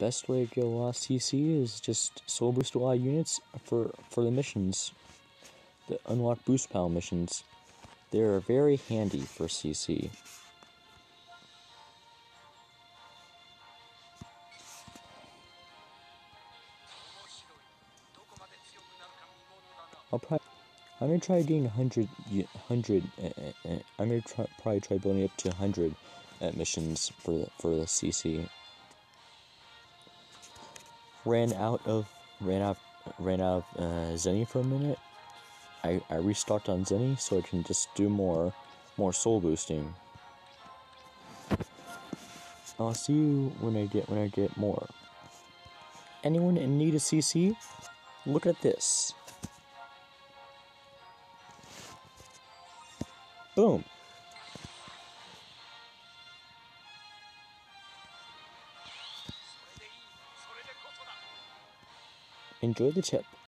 best way to get a lot of CC is just soul boost a lot of units for the missions. The unlock boost pal missions. They're very handy for CC. I'm gonna try getting 100. I'm gonna probably try building up to 100 missions for the CC. Ran out of Zenny for a minute. I restocked on Zenny so I can just do more soul boosting. I'll see you when I get more. Anyone in need of CC? Look at this. Boom. Enjoy the tip.